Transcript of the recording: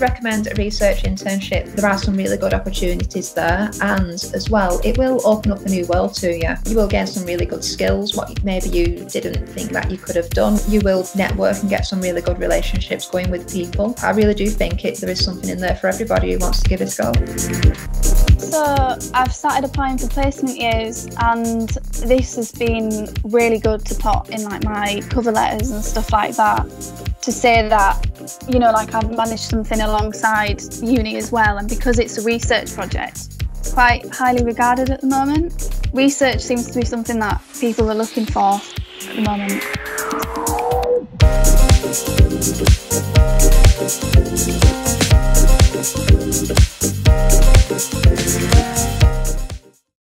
recommend a research internship. There are some really good opportunities there, and as well, it will open up a new world to you. You will gain some really good skills, what maybe you didn't think that you could have done. You will network and get some really good relationships going with people. I really do think there is something in there for everybody who wants to give it a go. So I've started applying for placement years, and this has been really good to put in like my cover letters and stuff like that, to say that, you know, like I've managed something alongside uni as well, and because it's a research project, it's quite highly regarded at the moment. Research seems to be something that people are looking for at the moment.